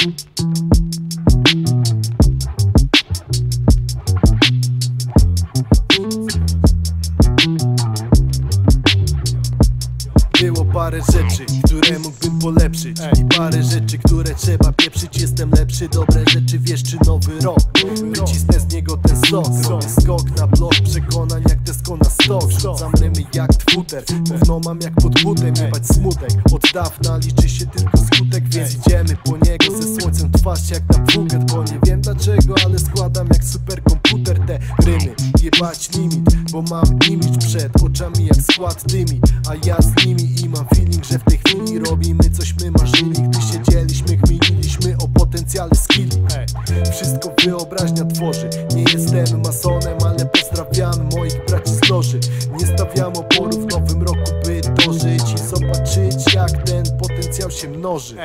Było parę rzeczy, które mógłbym polepszyć i parę rzeczy, które trzeba pieprzyć. Jestem lepszy, dobre rzeczy wieszczy nowy rok. Wycisnę z niego ten sok, zrobię skok na blok przekonań jak desko na stok. Rzucam rymy jak twuter, gówno mam jak pod butem. Jebać smutek, od dawna liczy się tylko skutek. Więc idziemy po niego ze słońcem twarz jak na phuket. Bo nie wiem dlaczego, ale składam jak superkomputer te rymy. Jebać limit, bo mam imidż przed oczami jak skład tymi, a ja z nimi. I mam feeling, że w tej chwili robimy coś my marzyli. Gdy siedzieliśmy, chmieliliśmy o potencjale skilli. Wszystko wyobraźnia tworzy. Nie jestem masonem, ale pozdrawiam moich braci z loży. Nie stawiam oporu w nowym roku, by dożyć i zobaczyć jak ten potencjał się mnoży.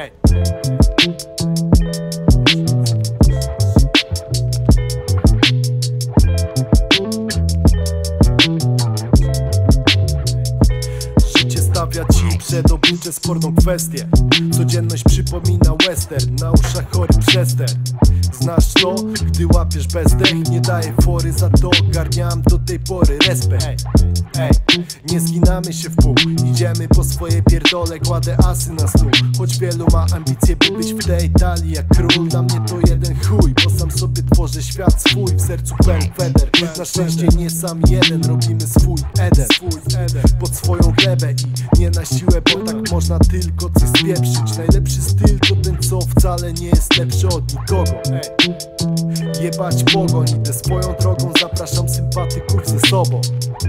Stawia ci przedobójcze sporną kwestię. Codzienność przypomina western, na uszach chory przester. Znasz to? Gdy łapiesz bezdech, nie daję fory, za to ogarniam do tej pory respekt. Nie zginamy się w pół, idziemy po swoje pierdole, kładę asy na stół. Choć wielu ma ambicje, by być w tej talii jak król. Dla mnie to jeden chuj, bo sam sobie tworzę świat swój. W sercu pełen feder, na szczęście nie sam jeden. Robimy swój eder pod swoją glebę i nie na siłę, bo tak można tylko coś spieprzyć. Najlepszy styl to ten, co wcale nie jest lepszy od nikogo. Jebać pogoń, idę swoją drogą, zapraszam sympatyków ze sobą.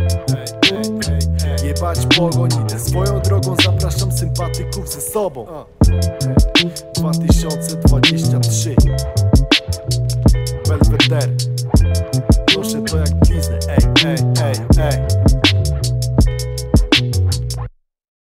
Jebać pogoń, idę swoją drogą, zapraszam sympatyków ze sobą. 2020